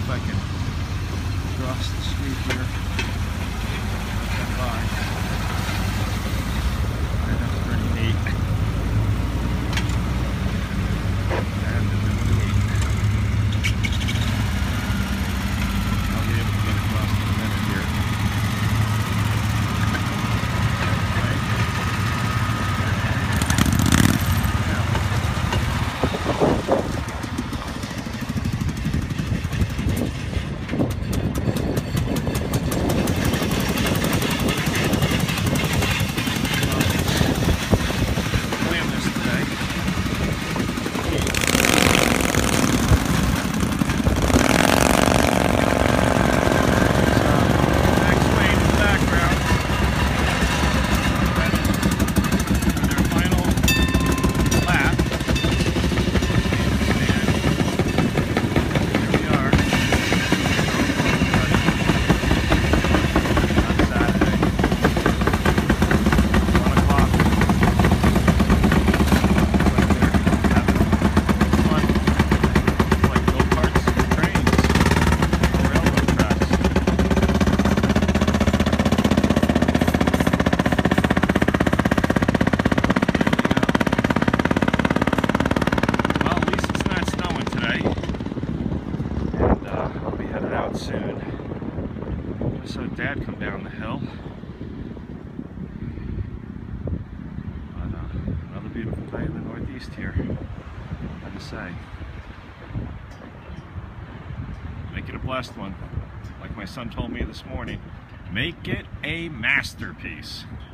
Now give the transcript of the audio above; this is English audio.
if I can cross the street here. Come by. And that's pretty neat. And the 28. I'll be able to get across in a minute here. Soon. I saw Dad come down the hill. But another beautiful day in the Northeast here, I have to say. Make it a blessed one. Like my son told me this morning, make it a masterpiece.